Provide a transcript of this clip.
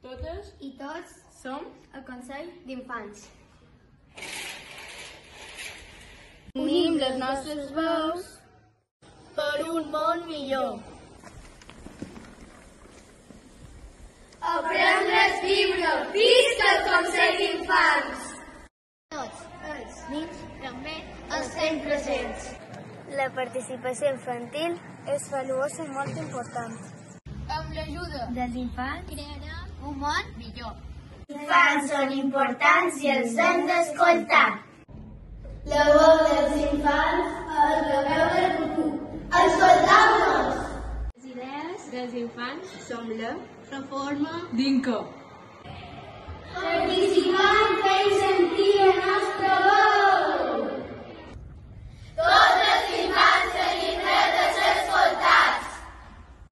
Totes i tots som el Consell d'Infants. unim les nostres veus per un món millor. Aprendre a escriure. Visca el Consell d'Infants! Tots els nens també estem presents. La participació infantil és valuosa i molt important. Amb l'ajuda Dels infants crearem un món millor. Els infants són importants i els hem d'escoltar. La veu dels infants és la veu del futur. Escolteu-nos! Les idees dels infants som la reforma d'Inca. Participant fent sentir la nostra veu.